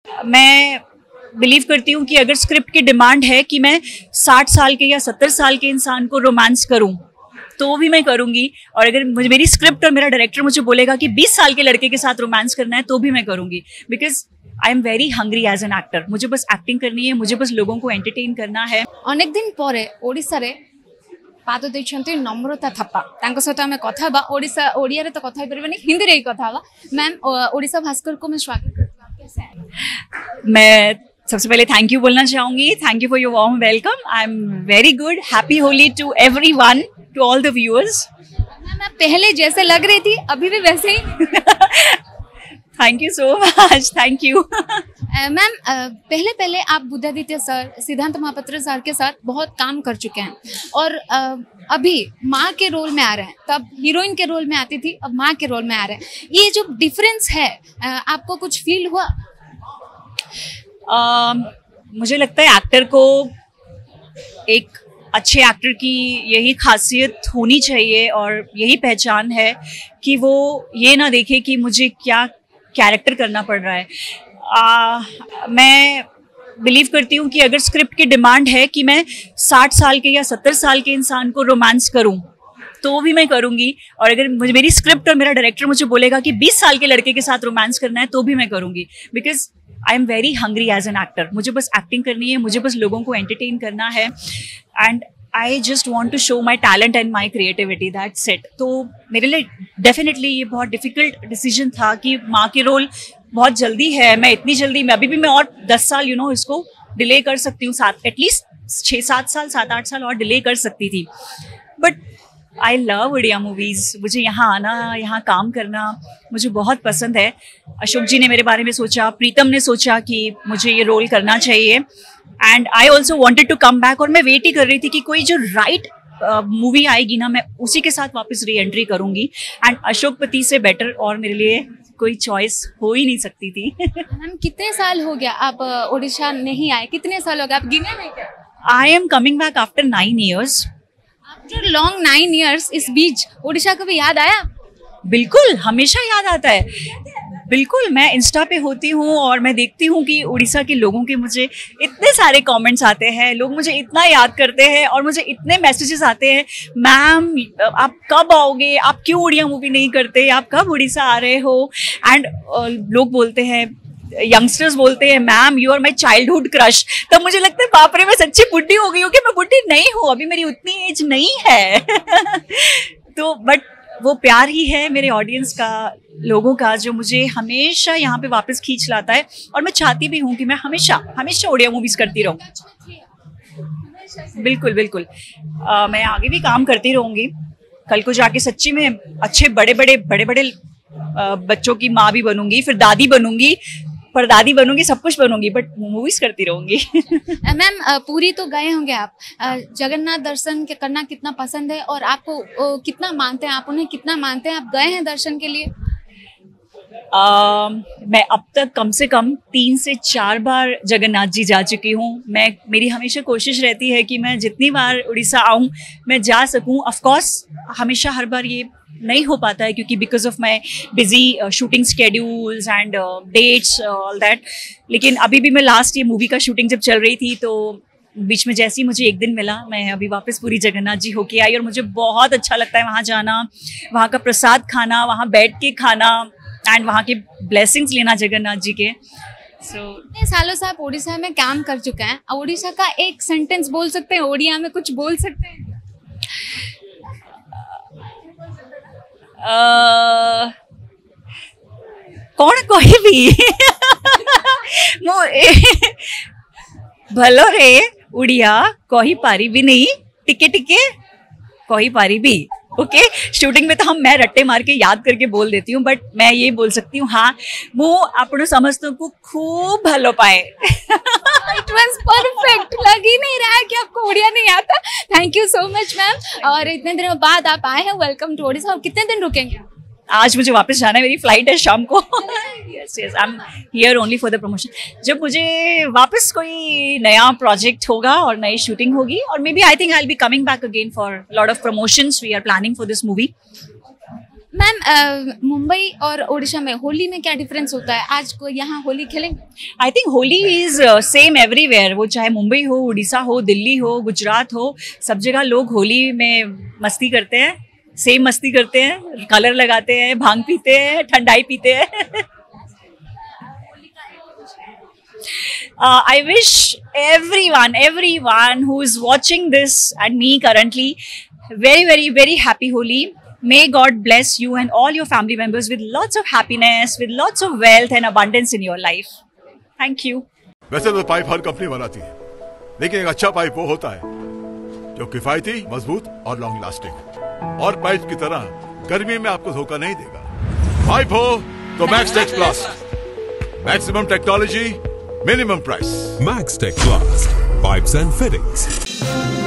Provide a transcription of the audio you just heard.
मैं बिलीव करती हूँ कि अगर स्क्रिप्ट की डिमांड है कि मैं 60 साल के या 70 साल के इंसान को रोमांस करूँ तो भी मैं करूँगी, और अगर मुझे मेरी स्क्रिप्ट और मेरा डायरेक्टर मुझे बोलेगा कि 20 साल के लड़के के साथ रोमांस करना है तो भी मैं करूँगी, because I am very hungry as an actor. मुझे बस एक्टिंग करनी है, मुझे बस लोगों को एंटरटेन करना है। अनेक दिन पर ओडिशा रे पाद देइछन्ती नम्रता थापा तांको सहित आमे कथा बा ओडिया रे तो कथा परबेनी हिंदी रे कथा बा। मैम ओडिशा भास्कर को मैं स्वागत करती हूं, आप कैसे हैं? मैं सबसे पहले थैंक यू बोलना चाहूँगी। Thank you for your warm welcome. I am very good. Happy Holi to everyone, to all the viewers. Ma'am आप पहले जैसे लग रही थी अभी भी वैसे ही। Thank you so much, thank you. Ma'am पहले आप बुद्धादित्य सर, सिद्धांत महापात्र सर के साथ बहुत काम कर चुके हैं और अभी माँ के रोल में आ रहे हैं। तब हीरोइन के रोल में आती थी, अब माँ के रोल में आ रहे हैं। ये जो डिफरेंस है आपको कुछ फील हुआ? मुझे लगता है एक्टर को, एक अच्छे एक्टर की यही खासियत होनी चाहिए और यही पहचान है कि वो ये ना देखे कि मुझे क्या कैरेक्टर करना पड़ रहा है। मैं बिलीव करती हूँ कि अगर स्क्रिप्ट की डिमांड है कि मैं 60 साल के या 70 साल के इंसान को रोमांस करूँ तो भी मैं करूँगी, और अगर मुझे मेरी स्क्रिप्ट और मेरा डायरेक्टर मुझे बोलेगा कि 20 साल के लड़के के साथ रोमांस करना है तो भी मैं करूँगी, because I am very hungry as an actor. मुझे बस एक्टिंग करनी है, मुझे बस लोगों को एंटरटेन करना है, and I just want to show my talent and my creativity, that's it. तो मेरे लिए डेफिनेटली ये बहुत डिफिकल्ट डिसीजन था कि माँ के रोल बहुत जल्दी है, मैं इतनी जल्दी, मैं अभी भी मैं और 10 साल इसको डिले कर सकती हूँ, एटलीस्ट 6-7 साल, 7-8 साल और डिले कर सकती थी। But I love Odia movies. मुझे यहाँ आना, यहाँ काम करना मुझे बहुत पसंद है। अशोक जी ने मेरे बारे में सोचा, प्रीतम ने सोचा कि मुझे ये रोल करना चाहिए, and I also wanted to come back. और मैं वेट ही कर रही थी कि कोई जो राइट मूवी आएगी ना, मैं उसी के साथ वापस री एंट्री करूँगी, एंड अशोक पति से बेटर और मेरे लिए कोई चॉइस हो ही नहीं सकती थी। मैम कितने साल हो गया आप ओडिशा नहीं आए? कितने साल हो गए, आप गिने नहीं क्या? I am coming back after 9 years। After long 9 years इस बीच ओडिशा कभी याद आया? बिल्कुल, हमेशा याद आता है। बिल्कुल, मैं इंस्टा पे होती हूँ और मैं देखती हूँ कि उड़ीसा के लोगों के मुझे इतने सारे कमेंट्स आते हैं, लोग मुझे इतना याद करते हैं और मुझे इतने मैसेजेस आते हैं, मैम आप कब आओगे, आप क्यों उड़िया मूवी नहीं करते, आप कब उड़ीसा आ रहे हो। एंड लोग बोलते हैं, यंगस्टर्स बोलते हैं, ma'am you are my childhood crush. तब मुझे लगता है बाप रे, मैं सच्ची बुढ़ी हो गई हूँ कि मैं बुढ़ी नहीं हूँ, अभी मेरी उतनी एज नहीं है। तो बट वो प्यार ही है मेरे ऑडियंस का, लोगों का, जो मुझे हमेशा यहाँ पे वापस खींच लाता है, और मैं चाहती भी हूँ कि मैं हमेशा हमेशा उड़िया मूवीज करती रहूँ। बिल्कुल बिल्कुल, मैं आगे भी काम करती रहूँगी। कल को जाके सच्ची में अच्छे बड़े बड़े बच्चों की माँ भी बनूंगी, फिर दादी बनूंगी, परदादी बनूंगी, सब कुछ बनूंगी, बट मूवीज करती रहूंगी। मैम पूरी तो गए होंगे आप, जगन्नाथ दर्शन के करना कितना पसंद है और आपको कितना मानते हैं, आप उन्हें कितना मानते हैं? आप गए हैं दर्शन के लिए? मैं अब तक कम से कम 3 से 4 बार जगन्नाथ जी जा चुकी हूँ। मेरी हमेशा कोशिश रहती है कि मैं जितनी बार उड़ीसा आऊँ मैं जा सकूँ। ऑफ कोर्स हमेशा हर बार ये नहीं हो पाता है क्योंकि because of my busy shooting schedules and dates all that. लेकिन अभी भी मैं लास्ट ये मूवी का शूटिंग जब चल रही थी तो बीच में जैसे ही मुझे एक दिन मिला, मैं अभी वापस पूरी जगन्नाथ जी होके आई और मुझे बहुत अच्छा लगता है वहाँ जाना, वहाँ का प्रसाद खाना, वहाँ बैठ के खाना एंड वहाँ के ब्लेसिंग्स लेना जगन्नाथ जी के। इतने सालों से आप उड़ीसा में काम कर चुके हैं, उड़ीसा का एक सेंटेंस बोल सकते हैं, ओडिया में कुछ बोल सकते हैं? कौन कोई भी भलो रे उड़िया कही पारी भी नहीं, टिके टिके कही पारी भी। ओके, शूटिंग में तो मैं रट्टे मार के याद करके बोल देती हूँ, बट मैं ये बोल सकती हूँ, हाँ मु आपनो समस्तों को खूब भलो पाए। It was perfect. लग ही नहीं रहा है कि आपको उड़िया नहीं आता। Thank you so much ma'am. और इतने दिनों बाद आप आए हैं, वेलकम टू ओडिशा। और कितने दिन रुकेंगे? आज मुझे वापस जाना है, मेरी फ्लाइट है शाम को। Yes yes, I am here only for the promotion. जब मुझे वापस कोई नया प्रोजेक्ट होगा और नई शूटिंग होगी, और maybe I think I will be coming back again for lot of promotions we are planning for this movie. Ma'am Mumbai और ओडिशा में होली में क्या डिफरेंस होता है? आज को यहाँ होली खेलेंगे? I think Holi is same everywhere, वो चाहे मुंबई हो, उड़ीसा हो, दिल्ली हो, गुजरात हो, सब जगह लोग होली में मस्ती करते हैं, सेम मस्ती करते हैं, कलर लगाते हैं, भांग पीते हैं, ठंडाई पीते हैं. I wish everyone who is watching this and me currently very, very, very happy Holi. May God bless you and all your family members with lots of happiness, with lots of wealth and abundance in your life. Thank you. वैसे तो pipe हर company बनाती है, लेकिन एक अच्छा pipe वो होता है जो किफायती, मजबूत और लॉन्ग लास्टिंग हो, और पाइप की तरह गर्मी में आपको धोखा नहीं देगा. पाइप हो तो Maxtech Plast, maximum technology, minimum price. Max Tech Blast Pipes and Fittings.